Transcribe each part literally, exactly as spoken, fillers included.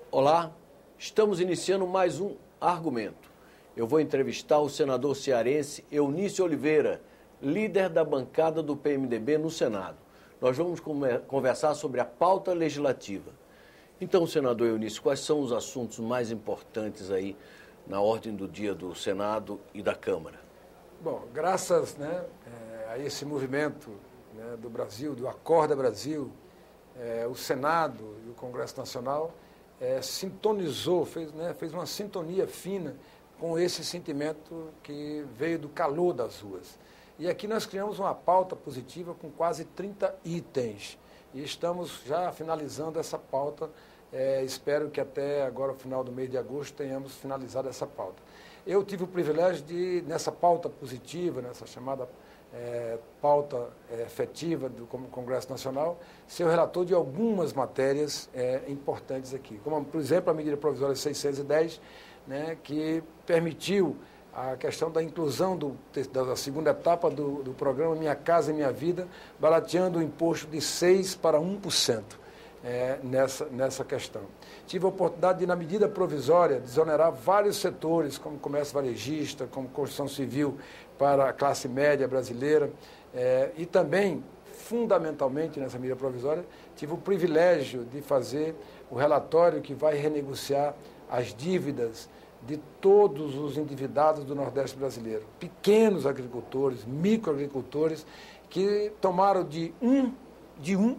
Olá, estamos iniciando mais um Argumento. Eu vou entrevistar o senador cearense Eunício Oliveira, líder da bancada do P M D B no Senado. Nós vamos conversar sobre a pauta legislativa. Então, senador Eunício, quais são os assuntos mais importantes aí na ordem do dia do Senado e da Câmara? Bom, graças né, a esse movimento né, do Brasil, do Acorda Brasil, é, o Senado e o Congresso Nacional é, sintonizou, fez, né, fez uma sintonia fina com esse sentimento que veio do calor das ruas. E aqui nós criamos uma pauta positiva com quase trinta itens. E estamos já finalizando essa pauta. É, espero que até agora, no final do mês de agosto, tenhamos finalizado essa pauta. Eu tive o privilégio de, nessa pauta positiva, nessa chamada é, pauta é, efetiva do Congresso Nacional, ser o relator de algumas matérias é, importantes aqui. Como, por exemplo, a medida provisória seiscentos e dez, né, que permitiu a questão da inclusão do, da segunda etapa do, do programa Minha Casa e Minha Vida, barateando o imposto de seis por cento para um por cento é, nessa, nessa questão. Tive a oportunidade de, na medida provisória, desonerar vários setores, como comércio varejista, como construção civil para a classe média brasileira, é, e também, fundamentalmente nessa medida provisória, tive o privilégio de fazer o relatório que vai renegociar as dívidas de todos os endividados do Nordeste brasileiro, pequenos agricultores, microagricultores, que tomaram de um, de um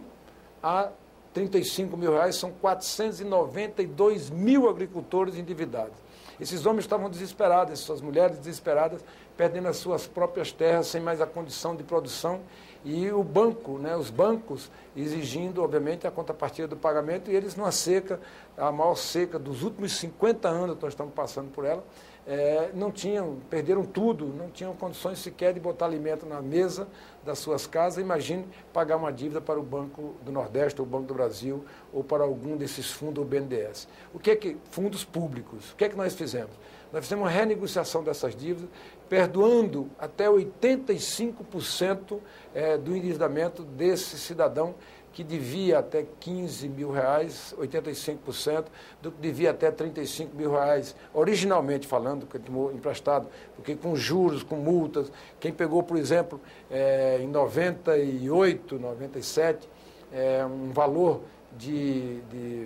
a trinta e cinco mil reais, são quatrocentos e noventa e dois mil agricultores endividados. Esses homens estavam desesperados, essas mulheres desesperadas, perdendo as suas próprias terras, sem mais a condição de produção, e o banco, né, os bancos exigindo, obviamente, a contrapartida do pagamento, e eles numa seca, a maior seca dos últimos cinquenta anos que nós estamos passando por ela, é, não tinham, perderam tudo, não tinham condições sequer de botar alimento na mesa das suas casas. Imagine pagar uma dívida para o Banco do Nordeste, ou o Banco do Brasil, ou para algum desses fundos, ou B N D E S. O que é que, fundos públicos, o que é que nós fizemos? Nós fizemos uma renegociação dessas dívidas, perdoando até oitenta e cinco por cento é, do endividamento desse cidadão que devia até quinze mil reais, oitenta e cinco por cento, do que devia até trinta e cinco mil reais, originalmente falando, que ele tomou emprestado, porque com juros, com multas, quem pegou, por exemplo, é, em noventa e oito, noventa e sete, é, um valor de, de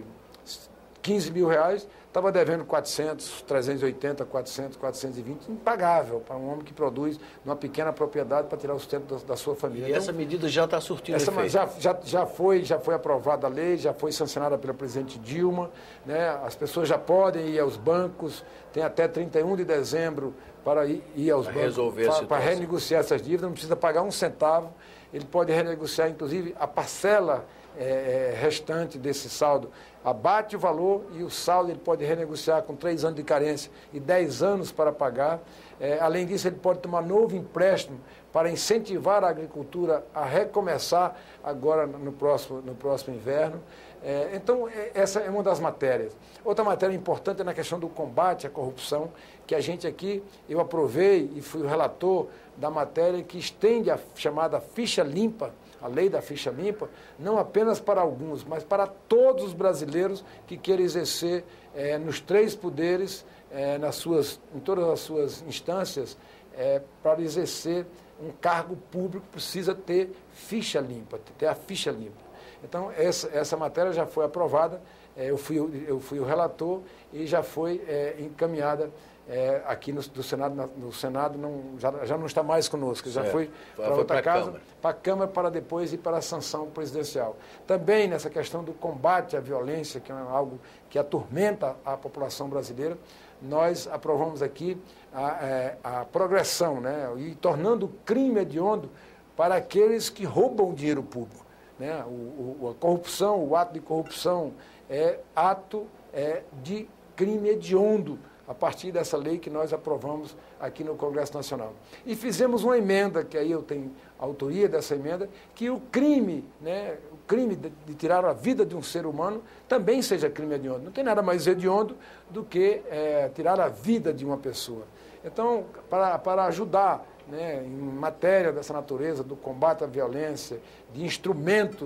quinze mil reais, estava devendo quatrocentos, trezentos e oitenta, quatrocentos, quatrocentos e vinte, impagável para um homem que produz numa pequena propriedade para tirar o sustento da, da sua família. E então, essa medida já está surtindo essa efeito? Já, já, já, foi, já foi aprovada a lei, já foi sancionada pela presidente Dilma, né? As pessoas já podem ir aos bancos, tem até trinta e um de dezembro para ir, ir aos para bancos, para, para renegociar essas dívidas, não precisa pagar um centavo, ele pode renegociar, inclusive, a parcela é, restante desse saldo. Abate o valor e o saldo ele pode renegociar com três anos de carência e dez anos para pagar. É, além disso, ele pode tomar novo empréstimo para incentivar a agricultura a recomeçar agora no próximo, no próximo inverno. É, então, é, essa é uma das matérias. Outra matéria importante é na questão do combate à corrupção, que a gente aqui, eu aprovei e fui o relator da matéria que estende a chamada ficha limpa, a lei da ficha limpa, não apenas para alguns, mas para todos os brasileiros que queiram exercer é, nos três poderes, é, nas suas, em todas as suas instâncias, é, para exercer um cargo público, precisa ter ficha limpa, ter a ficha limpa. Então, essa, essa matéria já foi aprovada, é, eu, fui, eu fui o relator e já foi é, encaminhada É, aqui no, do Senado, no Senado não, já, já não está mais conosco, já certo. foi para outra casa, para a Câmara, para depois ir para a sanção presidencial. Também nessa questão do combate à violência, que é algo que atormenta a população brasileira, nós aprovamos aqui a, a, a progressão, né, e tornando o crime hediondo para aqueles que roubam dinheiro público. Né? O, o, a corrupção, o ato de corrupção é ato é, de crime hediondo, a partir dessa lei que nós aprovamos aqui no Congresso Nacional. E fizemos uma emenda, que aí eu tenho a autoria dessa emenda, que o crime, né, o crime de, de tirar a vida de um ser humano também seja crime hediondo. Não tem nada mais hediondo do que é, tirar a vida de uma pessoa. Então, para, para ajudar, né, em matéria dessa natureza, do combate à violência, de instrumentos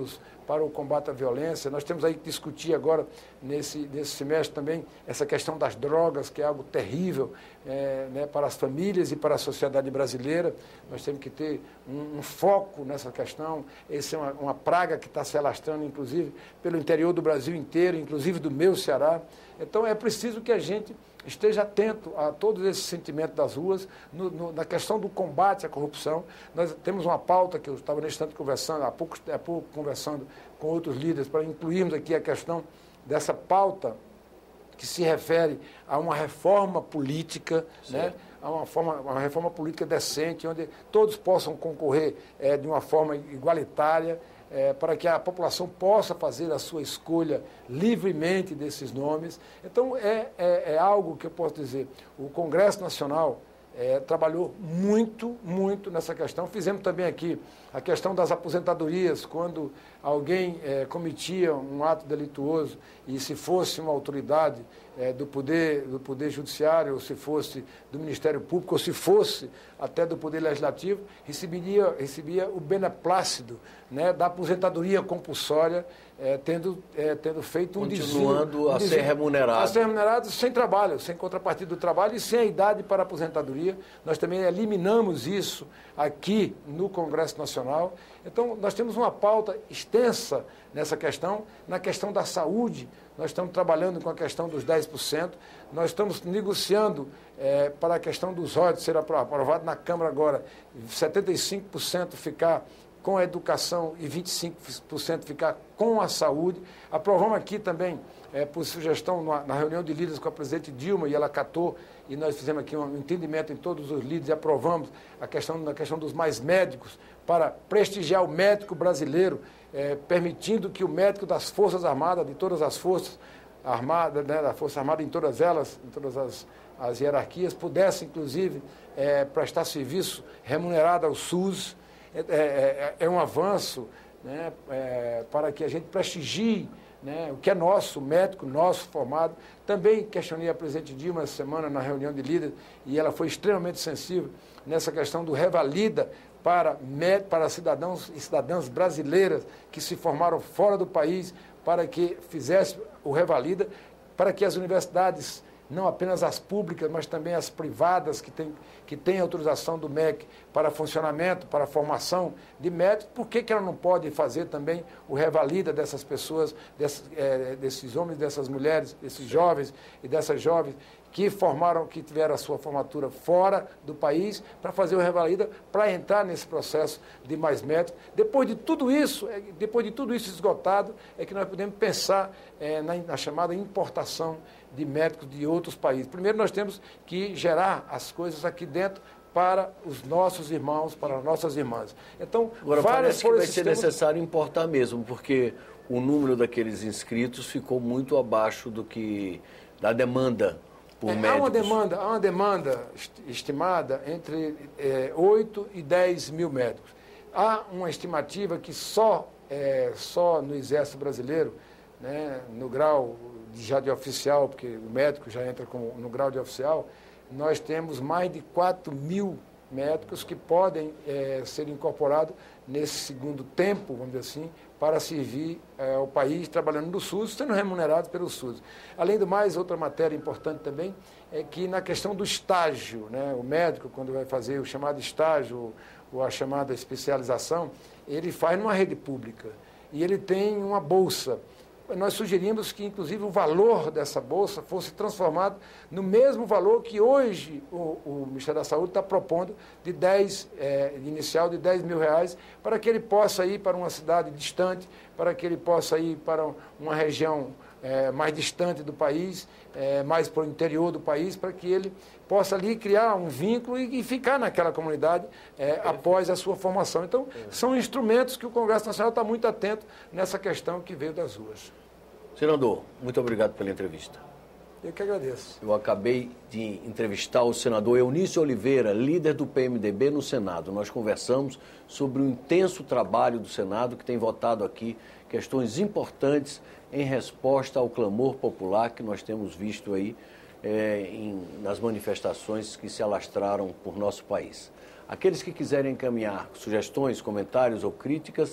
para o combate à violência. Nós temos aí que discutir agora, nesse, nesse semestre também, essa questão das drogas, que é algo terrível é, né, para as famílias e para a sociedade brasileira. Nós temos que ter um, um foco nessa questão. Essa é uma, uma praga que está se alastrando, inclusive, pelo interior do Brasil inteiro, inclusive do meu Ceará. Então, é preciso que a gente esteja atento a todos esses sentimentos das ruas, no, no, na questão do combate à corrupção. Nós temos uma pauta que eu estava nesse instante conversando, há pouco, há pouco conversando com outros líderes, para incluirmos aqui a questão dessa pauta que se refere a uma reforma política, né? A uma, forma, uma reforma política decente, onde todos possam concorrer é, de uma forma igualitária, É, para que a população possa fazer a sua escolha livremente desses nomes. Então, é, é, é algo que eu posso dizer, o Congresso Nacional é, trabalhou muito, muito nessa questão. Fizemos também aqui a questão das aposentadorias, quando alguém é, cometia um ato delituoso e se fosse uma autoridade é, do, poder, do Poder Judiciário, ou se fosse do Ministério Público, ou se fosse até do Poder Legislativo, receberia, recebia o beneplácito, né, da aposentadoria compulsória, é, tendo, é, tendo feito um desvio. Continuando a ser remunerado. A ser remunerado sem trabalho, sem contrapartida do trabalho e sem a idade para a aposentadoria. Nós também eliminamos isso aqui no Congresso Nacional. Então, nós temos uma pauta extensa nessa questão. Na questão da saúde, nós estamos trabalhando com a questão dos dez por cento. Nós estamos negociando é, para a questão dos royalties ser aprovado na Câmara agora, setenta e cinco por cento ficar com a educação e vinte e cinco por cento ficar com a saúde. Aprovamos aqui também, é, por sugestão, na, na reunião de líderes com a presidente Dilma, e ela acatou, e nós fizemos aqui um entendimento em todos os líderes e aprovamos a questão, a questão dos mais médicos, para prestigiar o médico brasileiro, é, permitindo que o médico das Forças Armadas, de todas as Forças Armadas, né, da Força Armada em todas elas, em todas as, as hierarquias, pudesse, inclusive, é, prestar serviço remunerado ao SUS. É, é, é um avanço, né, é, para que a gente prestigie, né, o que é nosso, o médico nosso formado. Também questionei a presidente Dilma essa semana na reunião de líderes e ela foi extremamente sensível nessa questão do revalida para, para cidadãos e cidadãs brasileiras que se formaram fora do país, para que fizesse o revalida, para que as universidades, não apenas as públicas, mas também as privadas que têm, que têm autorização do M E C para funcionamento, para formação de médicos, por que, que ela não pode fazer também o revalida dessas pessoas, desses, é, desses homens, dessas mulheres, desses jovens e dessas jovens que formaram, que tiveram a sua formatura fora do país, para fazer o revalida, para entrar nesse processo de mais médicos. Depois de tudo isso, depois de tudo isso esgotado, é que nós podemos pensar é, na, na chamada importação de médicos de outros países. Primeiro, nós temos que gerar as coisas aqui dentro para os nossos irmãos, para as nossas irmãs. Então, agora várias parece que vai ser sistemas... necessário importar mesmo, porque o número daqueles inscritos ficou muito abaixo do que da demanda por é, médicos. Há uma demanda, há uma demanda estimada entre é, oito e dez mil médicos. Há uma estimativa que só, é, só no Exército Brasileiro, né, no grau já de oficial, porque o médico já entra com, no grau de oficial, nós temos mais de quatro mil médicos que podem é, ser incorporados nesse segundo tempo, vamos dizer assim, para servir é, ao país, trabalhando no SUS, sendo remunerados pelo SUS. Além do mais, outra matéria importante também é que na questão do estágio, né, o médico, quando vai fazer o chamado estágio ou a chamada especialização, ele faz numa rede pública e ele tem uma bolsa. Nós sugerimos que, inclusive, o valor dessa bolsa fosse transformado no mesmo valor que hoje o, o Ministério da Saúde está propondo, de dez, é, inicial de dez mil reais, para que ele possa ir para uma cidade distante, para que ele possa ir para uma região é, mais distante do país, é, mais para o interior do país, para que ele possa ali criar um vínculo e, e ficar naquela comunidade é, após a sua formação. Então, são instrumentos que o Congresso Nacional está muito atento nessa questão que veio das ruas. Senador, muito obrigado pela entrevista. Eu que agradeço. Eu acabei de entrevistar o senador Eunício Oliveira, líder do P M D B no Senado. Nós conversamos sobre o intenso trabalho do Senado, que tem votado aqui questões importantes em resposta ao clamor popular que nós temos visto aí é, em, nas manifestações que se alastraram por nosso país. Aqueles que quiserem encaminhar sugestões, comentários ou críticas,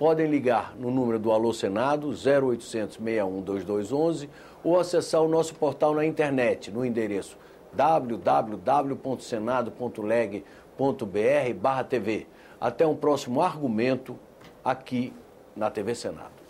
podem ligar no número do Alô Senado, zero oitocentos, seis um dois dois um um, ou acessar o nosso portal na internet, no endereço w w w ponto senado ponto leg ponto br barra T V. Até um próximo argumento aqui na T V Senado.